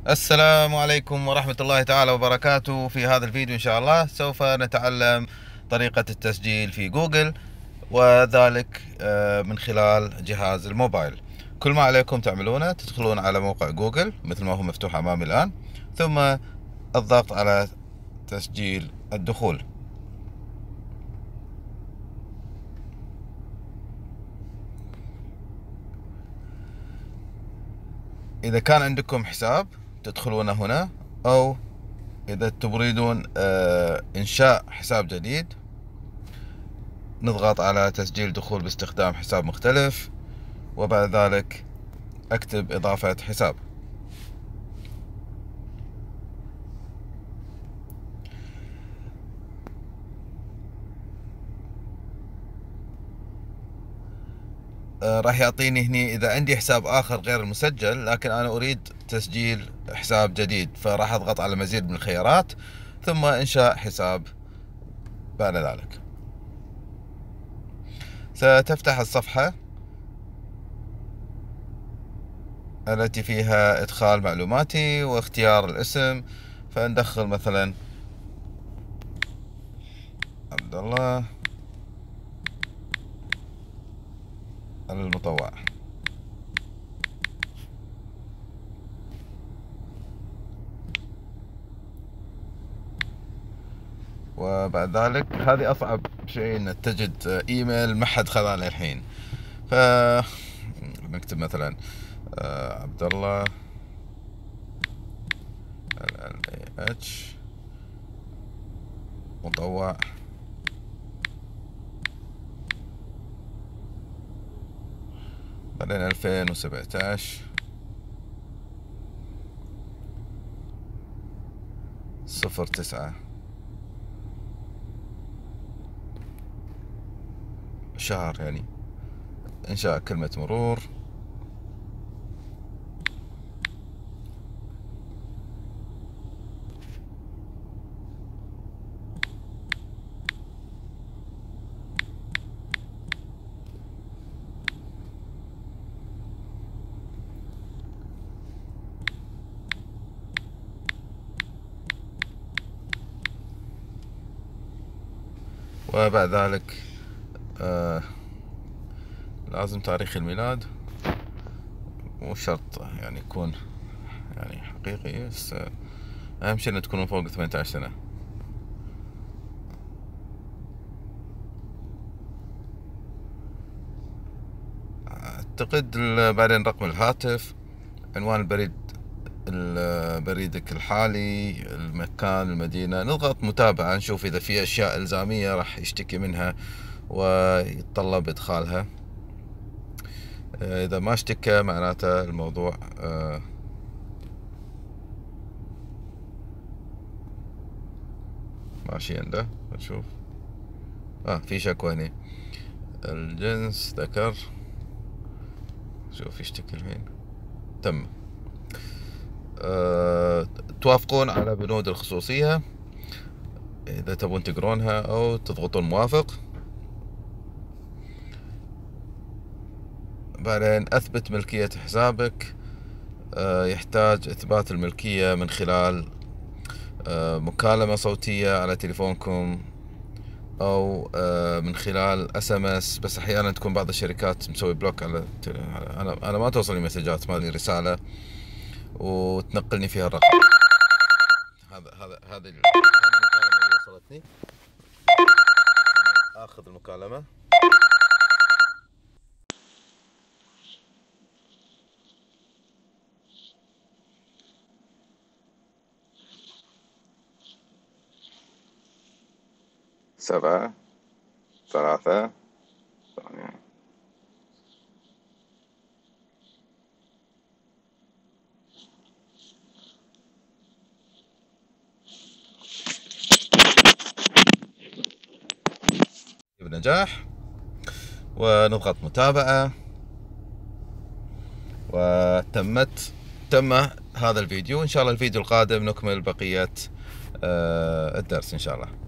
السلام عليكم ورحمة الله تعالى وبركاته. في هذا الفيديو إن شاء الله سوف نتعلم طريقة التسجيل في جوجل، وذلك من خلال جهاز الموبايل. كل ما عليكم تعملونه تدخلون على موقع جوجل مثل ما هو مفتوح أمامي الآن، ثم الضغط على تسجيل الدخول. إذا كان عندكم حساب تدخلون هنا، أو إذا تريدون إنشاء حساب جديد نضغط على تسجيل دخول باستخدام حساب مختلف، وبعد ذلك أكتب إضافة حساب. راح يعطيني هني إذا عندي حساب آخر غير المسجل، لكن أنا أريد تسجيل حساب جديد، فراح أضغط على مزيد من الخيارات ثم إنشاء حساب. بعد ذلك ستفتح الصفحة التي فيها إدخال معلوماتي واختيار الاسم، فندخل مثلا عبد الله المطوع، وبعد ذلك هذه أصعب شيء إن تجد إيميل ما حد خذاه للحين، ف نكتب مثلا عبد الله LLAH مطوع بعدين 2017 09 شهر، يعني إنشاء كلمة مرور، وبعد ذلك لازم تاريخ الميلاد، مو شرط يعني يكون يعني حقيقي، بس أهم شيء إن تكونوا فوق 18 سنة. أعتقد بعدين رقم الهاتف، عنوان بريدك الحالي، المكان، المدينة. نضغط متابعة نشوف إذا في أشياء إلزامية راح يشتكي منها ويتطلب إدخالها. إذا ما اشتكى معناته الموضوع ماشي عنده. نشوف في شكوى هنا، الجنس ذكر، شوف يشتكي الحين. تم. توافقون على بنود الخصوصية إذا تبون تقرونها، أو تضغطون موافق. بعدين أثبت ملكية حسابك. يحتاج إثبات الملكية من خلال مكالمة صوتية على تليفونكم، أو من خلال SMS، بس أحيانا تكون بعض الشركات مسوي بلوك على أنا ما توصلني مسجات، ما لي رسالة وتنقلني فيها الرقم. هذه المكالمة اللي وصلتني، آخذ المكالمة. سبعة 3 ثانية. بنجاح، ونضغط متابعة، تم هذا الفيديو. إن شاء الله الفيديو القادم نكمل بقية الدرس إن شاء الله.